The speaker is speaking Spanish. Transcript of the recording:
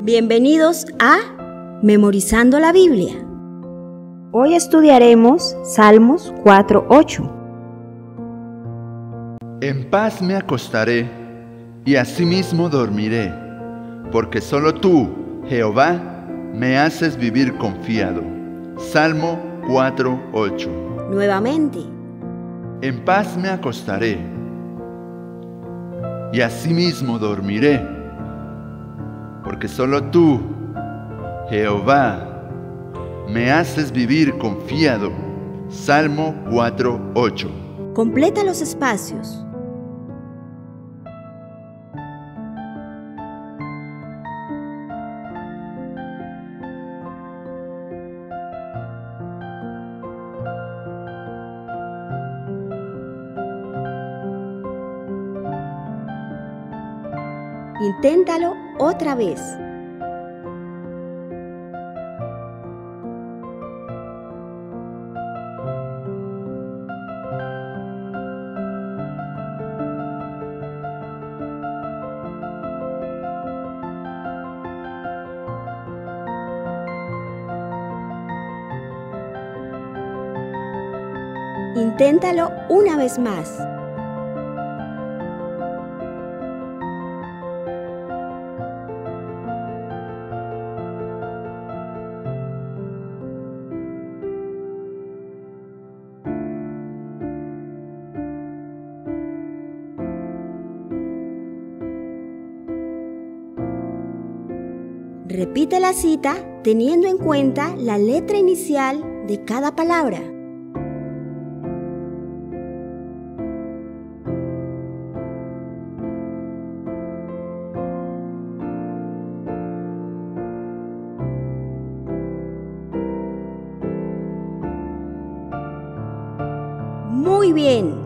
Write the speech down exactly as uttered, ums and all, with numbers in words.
Bienvenidos a Memorizando la Biblia. Hoy estudiaremos Salmos cuatro ocho. En paz me acostaré y asimismo dormiré, porque solo tú, Jehová, me haces vivir confiado. Salmo cuatro ocho. Nuevamente. En paz me acostaré y asimismo dormiré, porque solo tú, Jehová, me haces vivir confiado. Salmo cuatro ocho. Completa los espacios. Inténtalo otra vez. Inténtalo una vez más. Repite la cita teniendo en cuenta la letra inicial de cada palabra. Muy bien.